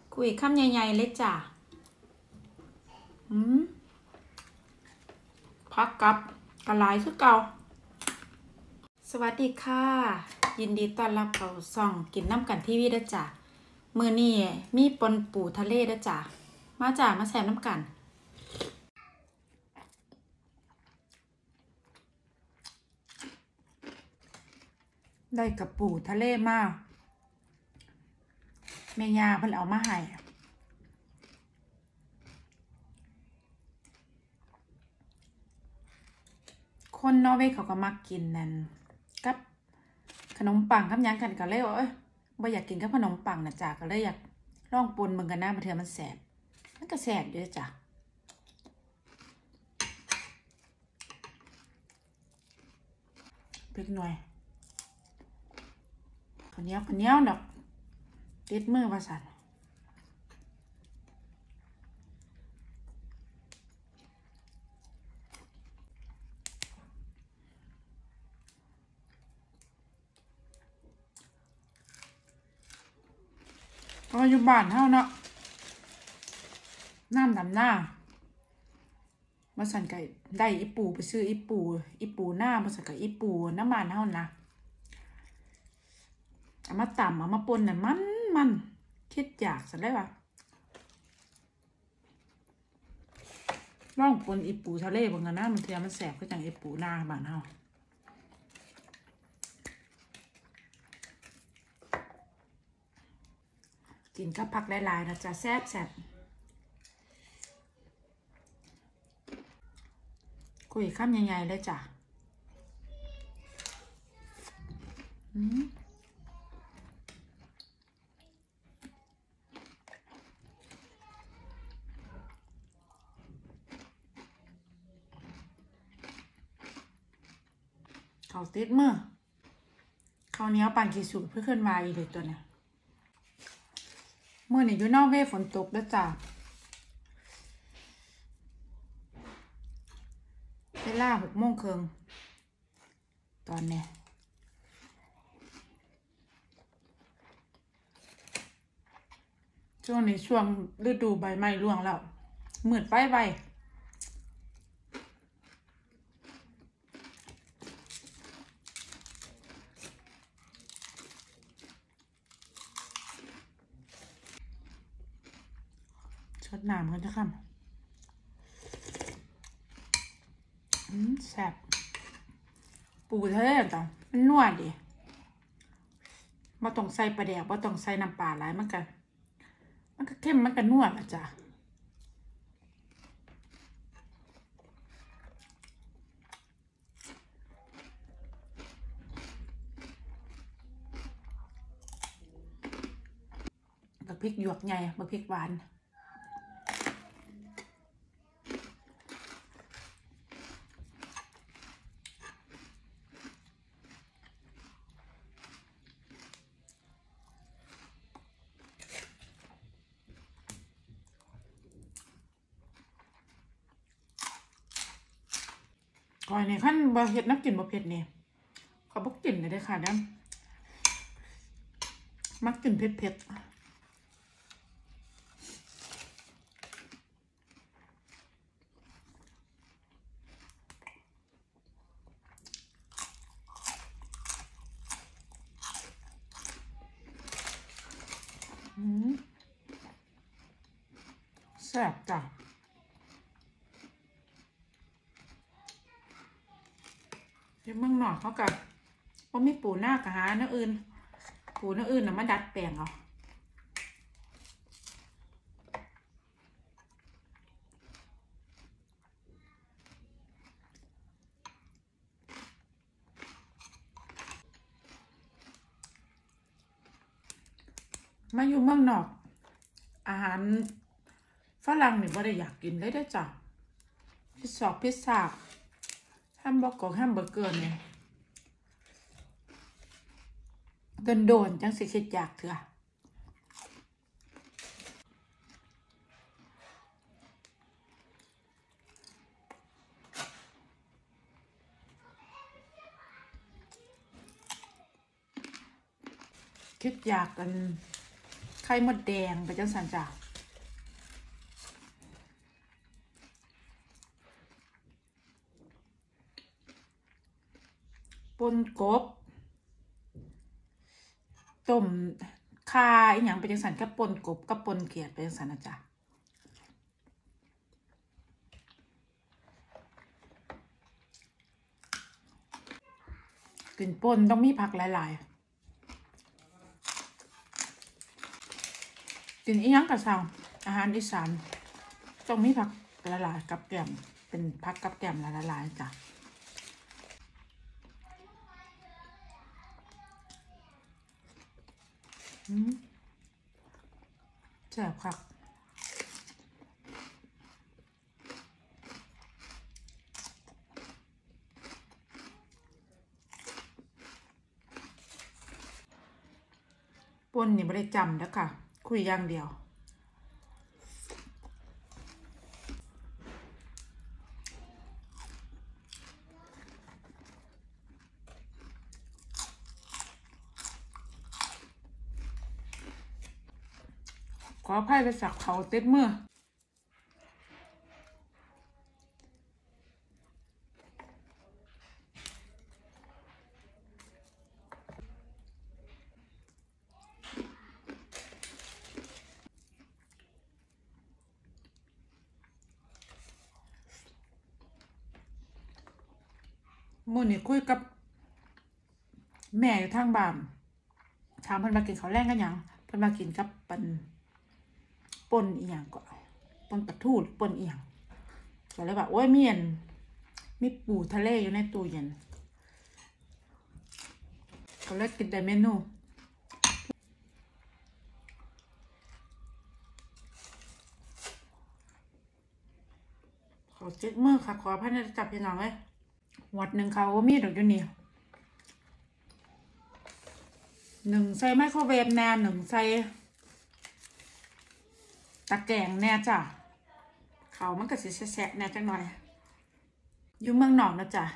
คุยคำใหญ่ๆเลยจ้ะพักกับกระไรคือเก่าสวัสดีค่ะยินดีต้อนรับเข้าช่องกินน้ำกันทีวีด้วยจ้ะมื้อนี้มีปนปูทะเลด้วยจ้ะมาจ้ะมาแซ่บน้ำกันได้กับปูทะเลมาแม่ย่าเพิ่นเอามาให้คนนอร์เวย์เขาก็มักกินนั่นกับขนมปังกับหยังกันก็เลยว่าบ่อยากกินกับขนมปังนะจ้ะก็เลยอยากลองปนเบิ่งกันนะบางเทื่อมันแซ่บมันก็แซ่บอยู่จ้ะพริกหน่อยข้าวเหนียวดอกติดมือว่าซั่นเพราะอยู่บ้านเฮาเนาะน้ำดำหน้ามาสั่นไก่ได้อีปูไปซื้ออีปูหน้ามาสั่นกับอีปูน้ำมันเฮานะเอามาตำเอามาปนน่ะมันคิดอยากสั่นได้ปะลองปนอีปูทะเลบางกันนะมันเทียมันแสบก็จังอีปูหน้าบ้านเฮากินกับผักหลายๆนะจ๊ะแซ่บคุยข้ามใหญ่ๆเลยจ้ะเขาติดมือเขาเนี้ยปั่นกี่สูตรเพื่อเคลื่อนไหวเลยตัวเนี้ยเมื่อนี่อยู่นอกเวฝนตกแล้วจ้ะเวลา6:30ตอนเนี้ยช่วงนี้ช่วงฤดูใบไม้ร่วงแล้วมืดไฟชดน้ำกันจะค่ำแซ่บปูทะเลจ้ะมันนัวดิบ่ต้องใส่ปลาแดกบ่ต้องใส่น้ำปลาหลายมันก็เข้มมันก็นัวอ่ะจ้ะบักพริกหยวกใหญ่บักพริกหวานก่อนเนี่ยขั้นบ่เฮ็ดนักกินบ่เผ็ดเนี่ยเขาบ่กินเลยค่ะนะมักกินเผ็ดแซ่บจ้ะที่เมืองนอกเขากับว่ามีปูหน้ากับหาเนื้ออื่นปูเนื้ออื่นน่ะมาดัดแปลงเอามาอยู่เมืองนอกอาหารฝรั่งนี่บ่ได้อยากกินเลยได้จ้ะพิซซ่าแฮมเบอร์เกอร์เนี่ยโดนจังสิคิดอยากเถอะคิดอยากกันข่มดแดงไปจังสันจ้ะปนกบต้มข่าอีหยังไปจังสันกับปนกบกับปนเขียดไปจังสันนะจ๊ะกินป่นต้องมีผักหลายๆกินอีหยังกะซังอาหารอีสานต้องมีผักหลายๆกับแกล้มเป็นผักกับแกล้มหลายๆจ้ะแซ่บครับป่นนี่ไม่ได้จำแล้วค่ะคุยอย่างเดียวขออภัยไปสักเขาเต็มมือมื้อนี้คุยกับแม่อยู่ทางบ้านถามเพิ่นมากินข้าวแรงกันหยังเพิ่นมากินกับป่นอีหยังก็ป่นปลาทูป่นอีหยังก็เลยว่าโอ้ยมีปูทะเลอยู่ในตู้เย็นก็เลยกินได้เมนูขอเจ็ดมือค่ะขอพันธุ์จับพี่น้องเลยวัดหนึ่งเขาก็มีดอกอยู่นี่หนึ่งใส่ไมโครเวฟแน่หนึ่งใส่ตะแกรงแน่จ้ะเขามันก็สิแฉะแน่จังหน่อยอยู่เมืองนอกนะจ้ะ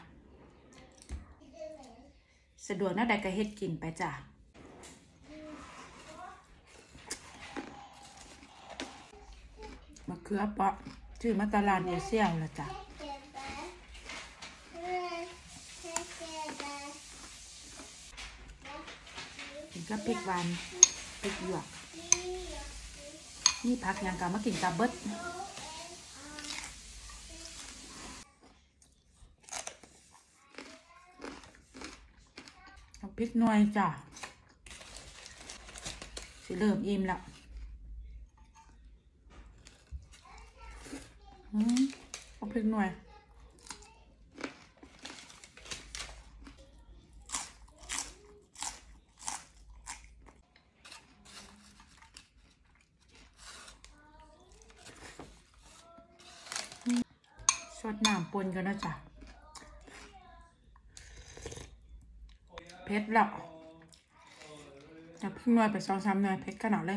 สะดวกนะได้ก็เฮ็ดกินไปจ้ะมะเขือเปาะชื่อมาตลาดเอเชียละจ้ะกินกับพริกหวานพริกหยวกนี่ผักยังกะมากินกับเบิดพริกหน่วยจ้ะสิเริ่มอิ่มแล้วเอาพริกหน่วยสดน้ำปนกันนะจ๊ะเผ็ดแล้วจะพริกหน่วยไป2-3หน่วยเผ็ดขนาดเลย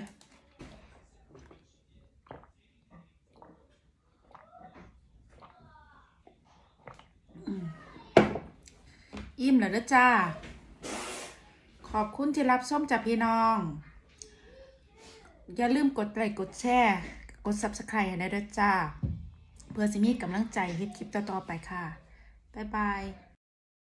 อิ่มแล้วนะจ้าขอบคุณที่รับชมจากพี่น้องอย่าลืมกดไลค์กดแชร์กด Subscribe ให้ได้ด้วยจ้าเพื่อสิมีกำลังใจเฮ็ดคลิปต่อๆไปค่ะบ๊ายบาย